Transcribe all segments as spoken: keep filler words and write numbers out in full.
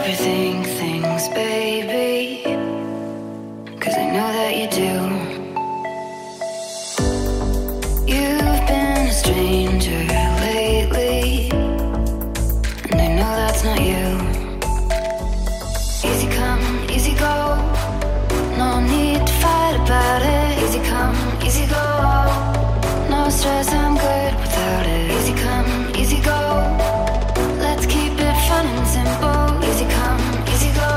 overthink things, baby, 'cause I know that you do. You've been a stranger lately, and I know that's not you. Easy come, easy go, no need to fight about it. Easy come, easy go, no stress, I'm good without it. Easy come, easy go, let's keep it fun and simple. Easy come, easy go.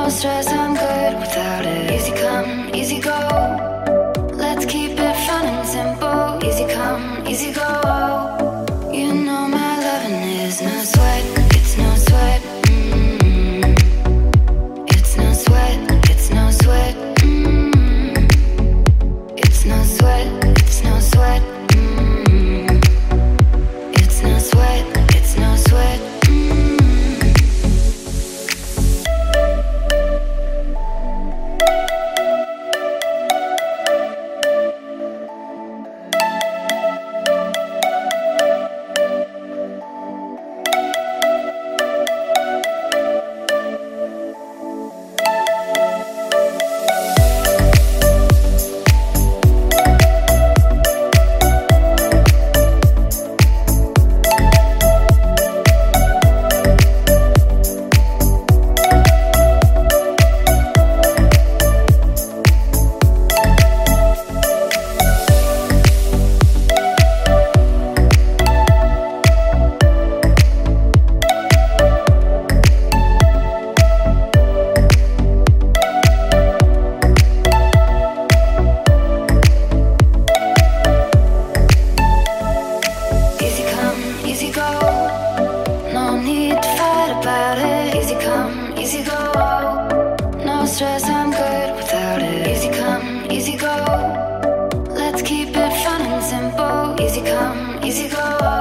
stress, I'm good without it. Easy come, easy go. Let's keep it fun and simple. Easy come, easy go. You know my loving is no sweat, it's no sweat. Mm. It's no sweat, it's no sweat. Mm. It's no sweat, it's no sweat. Mm. It's no sweat, it's no sweat. Easy come, easy go.